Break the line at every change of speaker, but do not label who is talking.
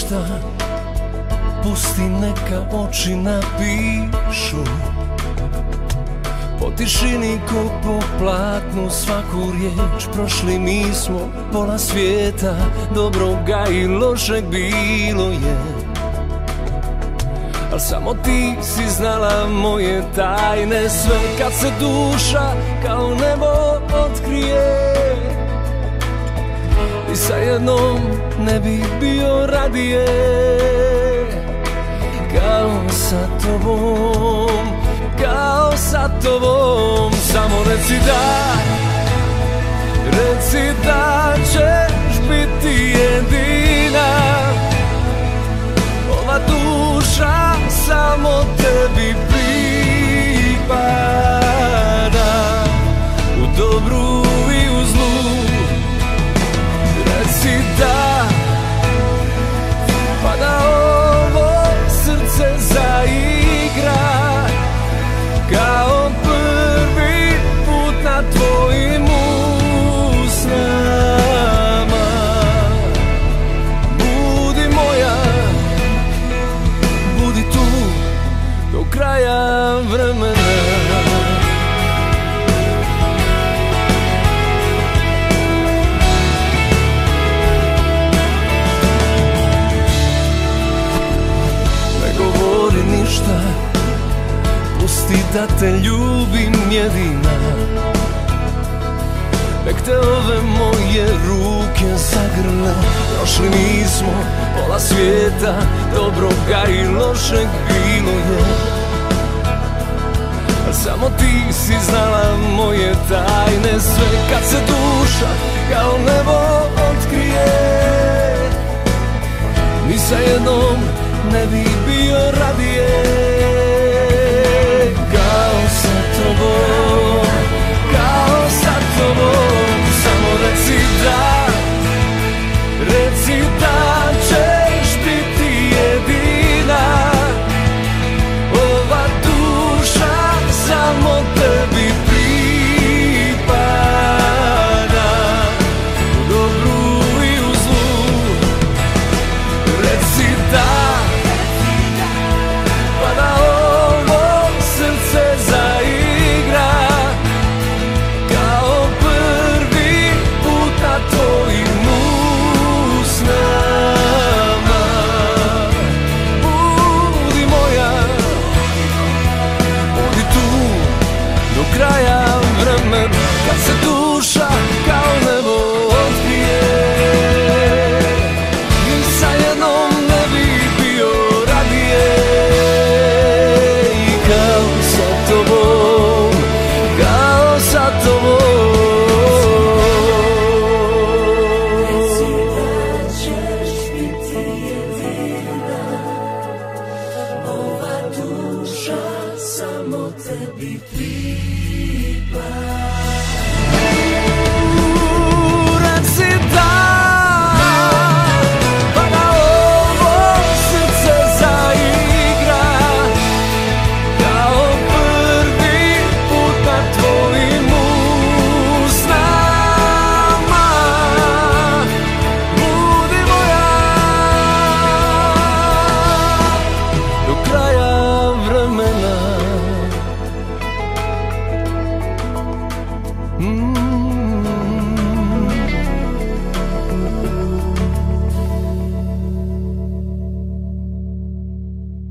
ništa, pusti neka oči napišu. Po tišini ko po platnu svaku riječ. Prošli mi smo pola svijeta, dobroga i lošeg bilo je. Al samo ti si znala moje tajne sve. Kad se duša kao nebo otkrije, i sa jednom ne bi bio radije kao sa tobom, kao sa tobom. Samo reci da, reci da ćeš biti jedina. Ova duša samo tebi pripada, u dobru i u zlu. Reci da, pa da ovo srce zaigra kao prvi put na tvojim usnama. Budi moja, budi tu do kraja vremena. Ništa, pusti da te ljubim jedina. Nek te ove moje ruke zagrle. Prošli mi smo pola svijeta, dobroga i lošeg bilo je. A samo ti si znala moje tajne sve. Kad se duša kao nebo otkrije, ni sa jednom ne bi bio radije kao sa tobom, kao sa tobom. Samo reci da, reci da ćeš biti jedina. Ova duša samo tebi pripada, u dobru i u zlu. Reci da, kraja vremena. Kad se duša kao nebo otkrije, i sa jednom ne bi bio radije kao sa tobom, kao sa tobom. Reci da ćeš biti jedina. Ova duša samo tebi pripada.